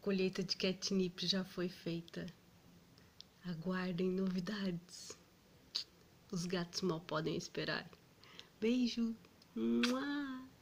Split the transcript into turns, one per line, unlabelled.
colheita de catnip já foi feita. Aguardem novidades. Os gatos mal podem esperar. Beijo! Mua!